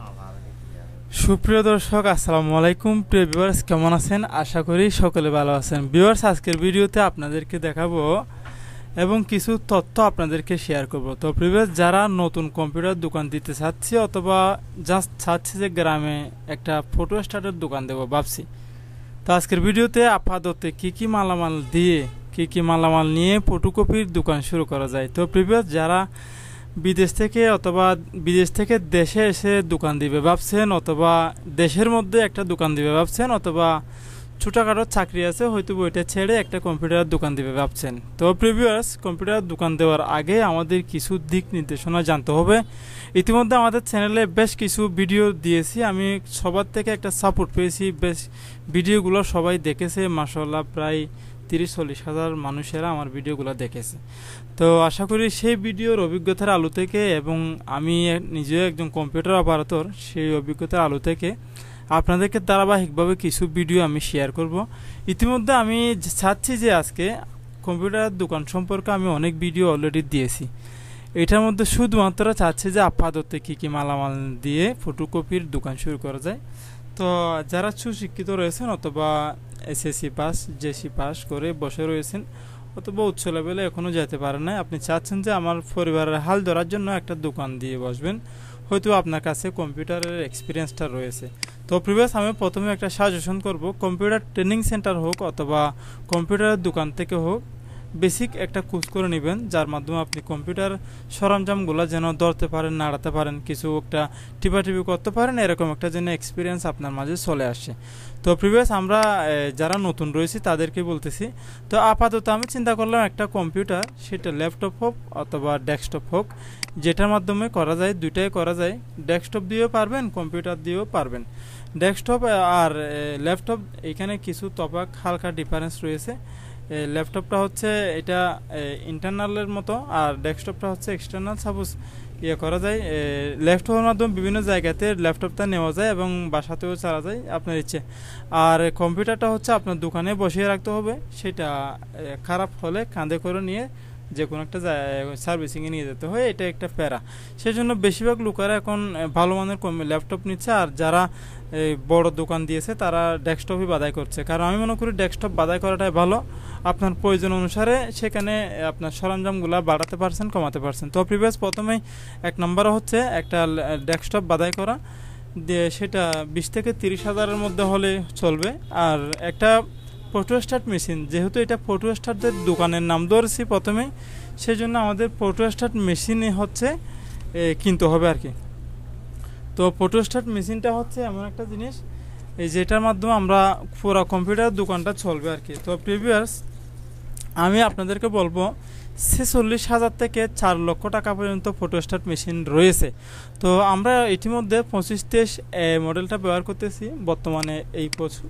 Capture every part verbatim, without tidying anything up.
সুপ্রিয় দর্শক আসসালামু আলাইকুম। প্রিয় ভিউয়ার্স, কেমন আছেন? আশা করি সকলে ভালো আছেন। ভিউয়ার্স, আজকের ভিডিওতে আপনাদেরকে দেখাবো এবং কিছু তথ্য আপনাদেরকে শেয়ার করব। তো ভিউয়ার্স, যারা নতুন কম্পিউটার দোকান দিতে চাচ্ছে অথবা জাস্ট চাচ্ছে যে গ্রামে একটা ফটো স্টার্টের দোকান দেবো ভাবছি, তো আজকের ভিডিওতে আপাতত কি কি মালামাল দিয়ে কি কি মালামাল নিয়ে ফটোকপির দোকান শুরু করা যায়। তো ভিউয়ার্স, যারা বিদেশ থেকে অথবা বিদেশ থেকে দেশে এসে দোকান দিবে ভাবছেন, অথবা দেশের মধ্যে একটা দোকান দিবে ভাবছেন, অথবা ছোটোখাটো চাকরি আছে হয়তো ওইটা ছেড়ে একটা কম্পিউটার দোকান দিবে ভাবছেন, তো ভিউয়ার্স, কম্পিউটার দোকান দেওয়ার আগে আমাদের কিছু দিক নির্দেশনা জানতে হবে। ইতিমধ্যে আমাদের চ্যানেলে বেশ কিছু ভিডিও দিয়েছি, আমি সবার থেকে একটা সাপোর্ট পেয়েছি, বেশ ভিডিওগুলো সবাই দেখেছে মাশাআল্লাহ, প্রায় তিরিশ চল্লিশ হাজার মানুষেরা আমার ভিডিওগুলো দেখেছে। তো আশা করি সেই ভিডিওর অভিজ্ঞতার আলো থেকে এবং আমি নিজেও একজন কম্পিউটার অপারেটর, সেই অভিজ্ঞতার আলো থেকে আপনাদেরকে ধারাবাহিকভাবে কিছু ভিডিও আমি শেয়ার করব। ইতিমধ্যে আমি চাচ্ছি যে আজকে কম্পিউটার দোকান সম্পর্কে আমি অনেক ভিডিও অলরেডি দিয়েছি, এটার মধ্যে শুধুমাত্র চাচ্ছি যে আপাতত কী কী মালামাল দিয়ে ফটোকপির দোকান শুরু করা যায়। তো যারা সুশিক্ষিত রয়েছেন অথবা এসএসসি পাস জেসি পাস করে বসে রয়েছেন অথবা উচ্চ লেভেলে এখনও যেতে পারেন না, আপনি চাচ্ছেন যে আমার পরিবারের হাল ধরার জন্য একটা দোকান দিয়ে বসবেন, হয়তো আপনার কাছে কম্পিউটারের এক্সপিরিয়েন্সটা রয়েছে। তো প্রিভিয়াস আমি প্রথমে একটা সাজেশন করব, কম্পিউটার ট্রেনিং সেন্টার হোক অথবা কম্পিউটারের দোকান থেকে হোক, বেসিক একটা কোর্স করে নেবেন, যার মাধ্যমে আপনি কম্পিউটার সরঞ্জামগুলো যেন ধরতে পারেন, নাড়াতে পারেন, কিছু একটা টিপাটিপি করতে পারেন, এরকম একটা যেন এক্সপিরিয়েন্স আপনার মাঝে চলে আসে। তো প্রিভিয়াস আমরা যারা নতুন রয়েছি তাদেরকে বলতেছি, তো আপাতত আমি চিন্তা করলাম একটা কম্পিউটার, সেটা ল্যাপটপ হোক অথবা ডেস্কটপ হোক, যেটার মাধ্যমে করা যায়, দুইটাই করা যায়, ডেস্কটপ দিয়েও পারবেন, কম্পিউটার দিয়েও পারবেন। ডেস্কটপ আর ল্যাপটপ এখানে কিছু তফাৎ হালকা ডিফারেন্স রয়েছে। ল্যাপটপটা হচ্ছে এটা ইন্টারনালের মতো আর ডেস্কটপটা হচ্ছে এক্সটার্নাল। সাপোজ ইয়ে করা যায়, ল্যাপটপের মাধ্যমে বিভিন্ন জায়গাতে ল্যাপটপটা নেওয়া যায় এবং বাসাতেও চালা যায় আপনার ইচ্ছে। আর কম্পিউটারটা হচ্ছে আপনার দোকানে বসিয়ে রাখতে হবে, সেটা খারাপ হলে কাঁধে করে নিয়ে যে কোনো একটা সার্ভিসিংয়ে নিয়ে যেতে হয়, এটা একটা প্যারা। সেজন্য বেশিরভাগ লোকেরা এখন ভালো মানের ল্যাপটপ নিচ্ছে, আর যারা বড় দোকান দিয়েছে তারা ডেস্কটপই বাদাই করছে। কারণ আমি মনে করি ডেস্কটপ বাদাই করাটাই ভালো, আপনার প্রয়োজন অনুসারে সেখানে আপনার সরঞ্জামগুলো বাড়াতে পারছেন, কমাতে পারছেন। তো প্রিভিয়াস প্রথমেই এক নম্বর হচ্ছে একটা ডেস্কটপ বাদাই করা, দিয়ে সেটা বিশ থেকে তিরিশ হাজারের মধ্যে হলে চলবে। আর একটা ফটো স্টার্ট মেশিন, যেহেতু এটা ফটো স্টার্টের দোকানের নাম ধরেছি প্রথমেই, সেই জন্য আমাদের ফটো স্টার্ট মেশিনই হচ্ছে কিনতে হবে আর কি। তো ফটো স্টার্ট মেশিনটা হচ্ছে এমন একটা জিনিস এই যেটার মাধ্যমে আমরা পুরো কম্পিউটার দোকানটা চলবে আর কি। তো প্রিভিয়াস আমি আপনাদেরকে বলবো ছেচল্লিশ হাজার থেকে চার লক্ষ টাকা পর্যন্ত ফটো স্টার্ট মেশিন রয়েছে। তো আমরা ইতিমধ্যে পঁচিশ তেইশ মডেলটা ব্যবহার করতেছি বর্তমানে। এই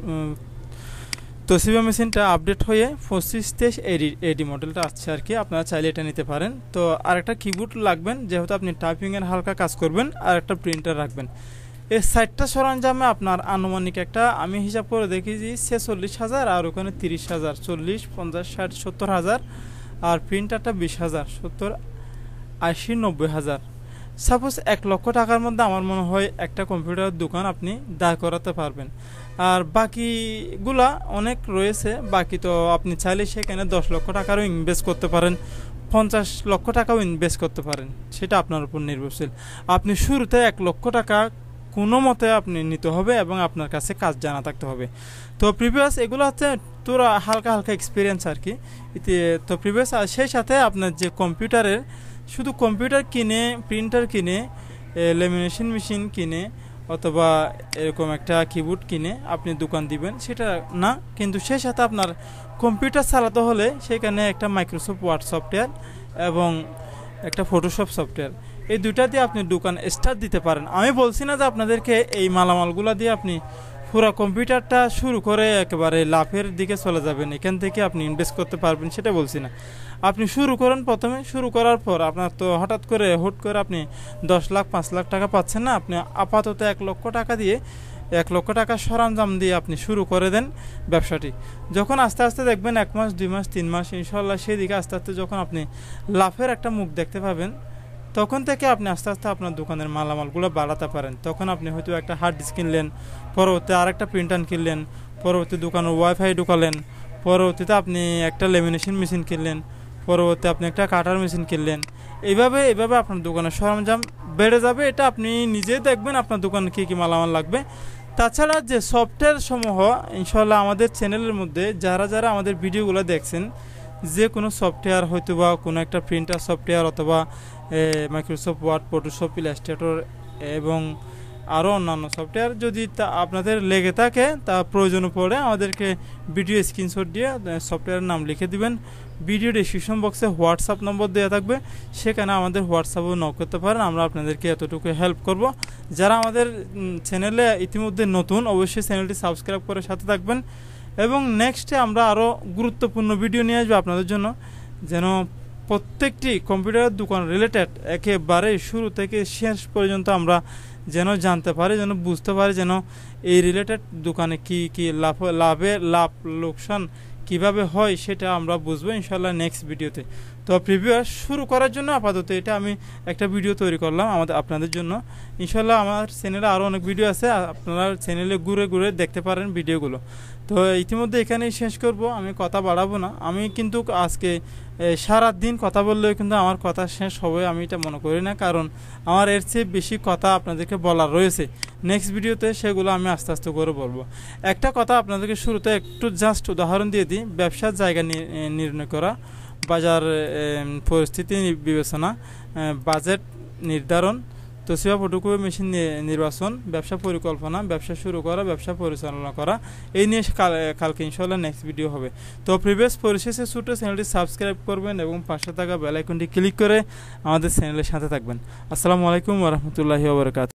তোশিবা মেশিনটা আপডেট হয়ে পঁচিশ তেইশ এডি এডি মডেলটা আসছে আর কি, আপনারা চাইলে এটা নিতে পারেন। তো আর একটা কিবোর্ড লাগবেন, যেহেতু আপনি টাইপিংয়ের হালকা কাজ করবেন, আর একটা প্রিন্টার রাখবেন। এই সাইটটা সরঞ্জামে আপনার আনুমানিক একটা আমি হিসাব করে দেখি যে ছেচল্লিশ হাজার, আর ওখানে তিরিশ হাজার, চল্লিশ পঞ্চাশ ষাট সত্তর হাজার, আর প্রিন্টারটা বিশ হাজার, সত্তর আশি নব্বই হাজার। সাপোজ এক লক্ষ টাকার মধ্যে আমার মনে হয় একটা কম্পিউটার দোকান আপনি দাঁড় করাতে পারবেন। আর বাকিগুলা অনেক রয়েছে, বাকি তো আপনি চাইলে সেখানে দশ লক্ষ টাকারও ইনভেস্ট করতে পারেন, পঞ্চাশ লক্ষ টাকাও ইনভেস্ট করতে পারেন, সেটা আপনার উপর নির্ভরশীল। আপনি শুরুতে এক লক্ষ টাকা কোনো মতে আপনি নিতে হবে এবং আপনার কাছে কাজ জানা থাকতে হবে। তো প্রিভিয়াস এগুলো হচ্ছে তোরা হালকা হালকা এক্সপিরিয়েন্স আর কি। তো প্রিভিয়াস সেই সাথে আপনার যে কম্পিউটারের শুধু কম্পিউটার কিনে, প্রিন্টার কিনে, লেমিনেশন মেশিন কিনে অথবা এরকম একটা কিবোর্ড কিনে আপনি দোকান দিবেন সেটা না, কিন্তু সেই সাথে আপনার কম্পিউটার চালাতে হলে সেখানে একটা মাইক্রোসফট ওয়ার্ড সফটওয়্যার এবং একটা ফটোশপ সফটওয়্যার, এই দুইটা দিয়ে আপনি দোকান স্টার্ট দিতে পারেন। আমি বলছি না যে আপনাদেরকে এই মালামালগুলো দিয়ে আপনি পুরো কম্পিউটারটা শুরু করে একেবারে লাভের দিকে চলে যাবেন, এখান থেকে আপনি ইনভেস্ট করতে পারবেন, সেটা বলছি না। আপনি শুরু করেন, প্রথমে শুরু করার পর আপনার তো হঠাৎ করে হুট করে আপনি দশ লাখ পাঁচ লাখ টাকা পাচ্ছেন না, আপনি আপাতত এক লক্ষ টাকা দিয়ে এক লক্ষ টাকা সরঞ্জাম দিয়ে আপনি শুরু করে দেন ব্যবসাটি। যখন আস্তে আস্তে দেখবেন এক মাস দুই মাস তিন মাস ইনশাল্লাহ সেদিকে আস্তে আস্তে যখন আপনি লাভের একটা মুখ দেখতে পাবেন, তখন থেকে আপনি আস্তে আস্তে আপনার দোকানের মালামালগুলো বাড়াতে পারেন। তখন আপনি হয়তো একটা হার্ড ডিস্ক কিনলেন, পরবর্তী আরেকটা প্রিন্টার কিনলেন, পরবর্তী দোকানের ওয়াইফাই ঢুকালেন, পরবর্তীতে আপনি একটা লেমিনেশন মেশিন কিনলেন, পরবর্তী আপনি একটা কাটার মেশিন কিনলেন। এইভাবে এইভাবে আপনার দোকানের সরঞ্জাম বেড়ে যাবে। এটা আপনি নিজেই দেখবেন আপনার দোকানে কী কী মালামাল লাগবে। তাছাড়া যে সফটওয়্যার সমূহ ইনশাল্লাহ আমাদের চ্যানেলের মধ্যে যারা যারা আমাদের ভিডিওগুলো দেখছেন, যে কোনো সফটওয়্যার হয়তো বা কোনো একটা প্রিন্টার সফটওয়্যার অথবা মাইক্রোসফট ওয়ার্ড, ফটোশপ, ইলাস্ট্রেটর এবং আরও অন্যান্য সফটওয়্যার যদি তা আপনাদের লেগে থাকে, তা প্রয়োজন পড়ে আমাদেরকে ভিডিও স্ক্রিনশট দিয়ে সফটওয়্যারের নাম লিখে দিবেন। ভিডিও ডিসক্রিপশন বক্সে হোয়াটসঅ্যাপ নম্বর দেওয়া থাকবে, সেখানে আমাদের হোয়াটসঅ্যাপেও নক করতে পারেন। আমরা আপনাদেরকে এতটুকু হেল্প করব। যারা আমাদের চ্যানেলে ইতিমধ্যে নতুন, অবশ্যই চ্যানেলটি সাবস্ক্রাইব করে সাথে থাকবেন। এবং নেক্সটে আমরা আরও গুরুত্বপূর্ণ ভিডিও নিয়ে আসবো আপনাদের জন্য, যেন প্রত্যেকটি কম্পিউটারের দোকান রিলেটেড একেবারে শুরু থেকে শেষ পর্যন্ত আমরা যেন জানতে পারি, যেন বুঝতে পারি, যেন এই রিলেটেড দোকানে কি কি লাভ লাভের লাভ লোকসান কিভাবে হয় সেটা আমরা বুঝবো ইনশাল্লাহ নেক্সট ভিডিওতে। তো প্রিভিউ শুরু করার জন্য আপাতত এটা আমি একটা ভিডিও তৈরি করলাম আমাদের আপনাদের জন্য। ইনশাল্লাহ আমার চ্যানেলে আরও অনেক ভিডিও আছে, আপনারা চ্যানেলে ঘুরে ঘুরে দেখতে পারেন ভিডিওগুলো। তো ইতিমধ্যে এখানেই শেষ করব, আমি কথা বাড়াবো না। আমি কিন্তু আজকে সারা দিন কথা বললেও কিন্তু আমার কথা শেষ হবে আমি এটা মনে করি না, কারণ আমার এর চেয়ে বেশি কথা আপনাদেরকে বলার রয়েছে। নেক্সট ভিডিওতে সেগুলো আমি আস্তে আস্তে করে বলবো। একটা কথা আপনাদেরকে শুরুতে একটু জাস্ট উদাহরণ দিয়ে দিই। ব্যবসার জায়গা নির্ণয় করা, বাজার পরিস্থিতি বিবেচনা, বাজেট নির্ধারণ, তোশিবা ফটোকপি মেশিন নির্বাচন, ব্যবসা পরিকল্পনা, ব্যবসা শুরু করা, ব্যবসা পরিচালনা করা, এই নিয়ে কালকে ইনশাল্লাহ নেক্সট ভিডিও হবে। তো প্রিভিয়াস পরিশেষে ছোটো চ্যানেলটি সাবস্ক্রাইব করবেন এবং পাশে থাকা বেল আইকনটি ক্লিক করে আমাদের চ্যানেলের সাথে থাকবেন। আসসালামু আলাইকুম ওয়া রাহমাতুল্লাহি ওয়া বারাকাতুহু।